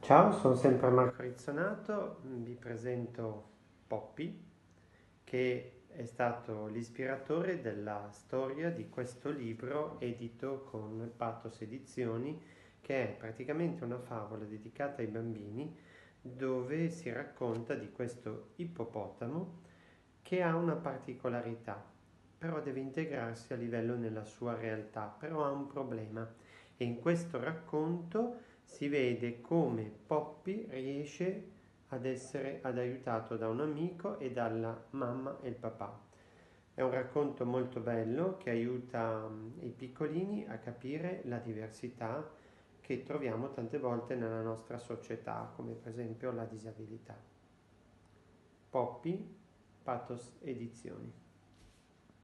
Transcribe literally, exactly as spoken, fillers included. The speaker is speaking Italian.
Ciao, sono sempre Marco Rizzonato, vi presento Poppy, che è stato l'ispiratore della storia di questo libro edito con Pathos Edizioni, che è praticamente una favola dedicata ai bambini, dove si racconta di questo ippopotamo che ha una particolarità, però deve integrarsi a livello nella sua realtà, però ha un problema e in questo racconto si vede come Poppy riesce ad essere ad aiutato da un amico e dalla mamma e il papà. È un racconto molto bello che aiuta mm, i piccolini a capire la diversità che troviamo tante volte nella nostra società, come per esempio la disabilità. Poppy, Pathos Edizioni.